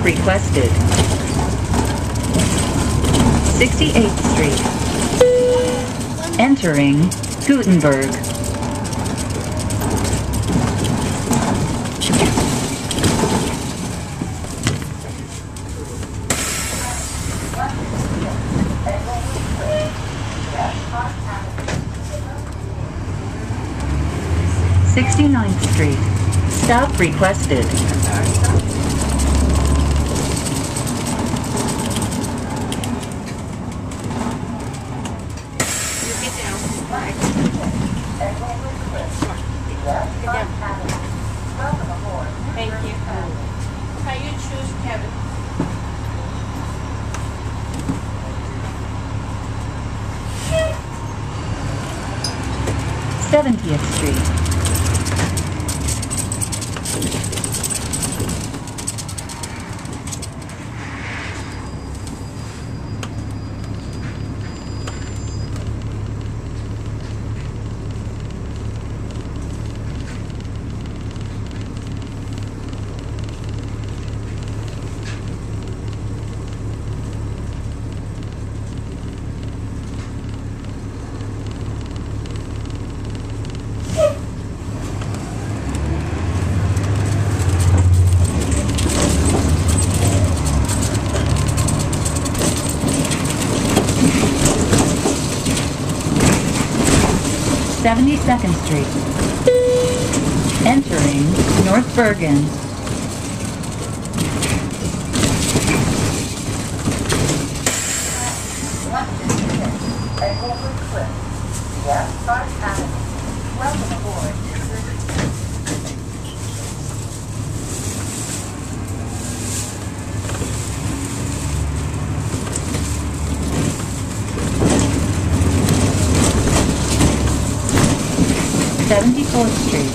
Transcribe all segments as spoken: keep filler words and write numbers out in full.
requested. sixty-eighth Street. Entering Gutenberg. sixty-ninth Street. Stop requested. Thank you. How you choose, Kevin? seventieth Street. seventy-second Street. Entering North Bergen. Englewood Cliffs. Yes, Park Avenue. Welcome aboard. seventy-fourth Street.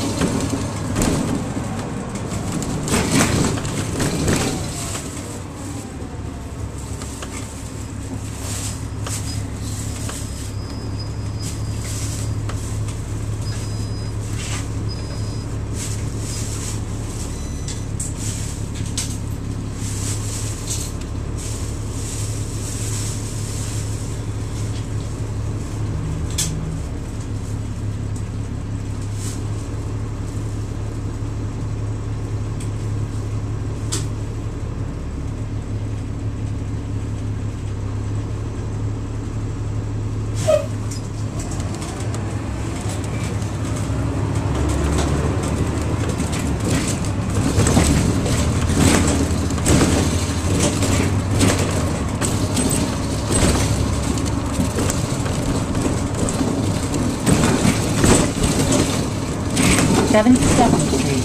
seventy-seventh Street.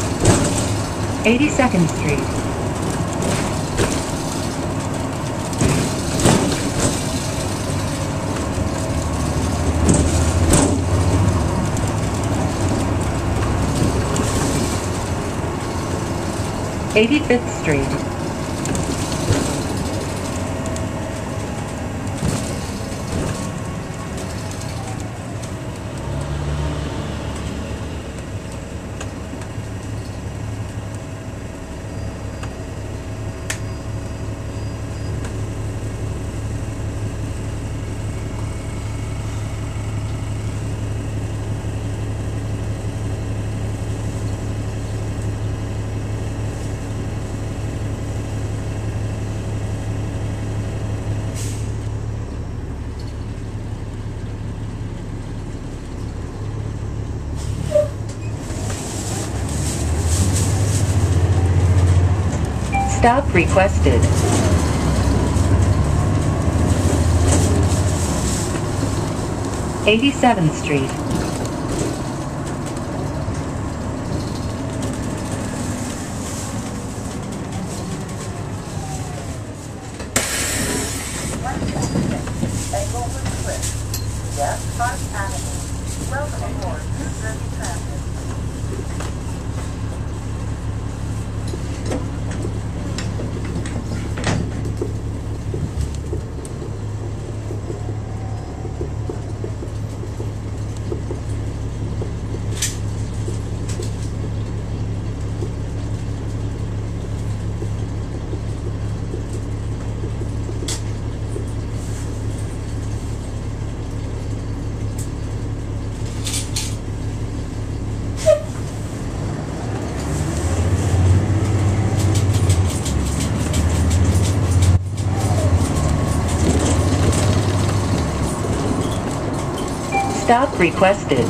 eighty-second Street. eighty-fifth Street. Stop requested. eighty-seventh Street. Englewood Cliffs. Yes, Park Avenue. Welcome aboard New Jersey Transit. Stop requested.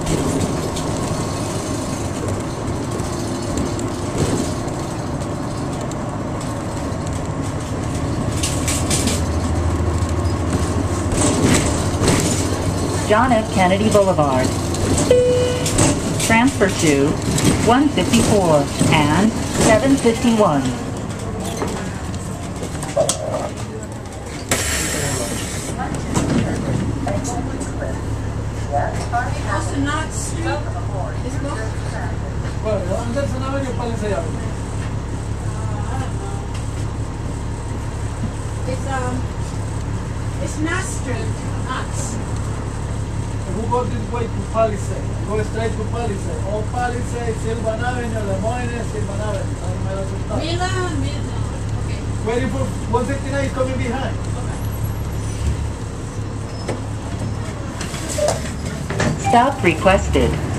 John F. Kennedy Boulevard. Transfer to one fifty-four and seven fifty-one. Also not street. It's not. Bueno, Anderson Avenue, Palisade Avenue. It's um. It's not street. Nuts. If we go this way to Palisade, go straight to Palisade. All Palisade, Sylvan Avenue, Lemoyne, Sylvan Avenue. That's my resultado. Milan, Milan. Okay. Waiting for one fifty-nine is coming behind. Okay. Stop requested.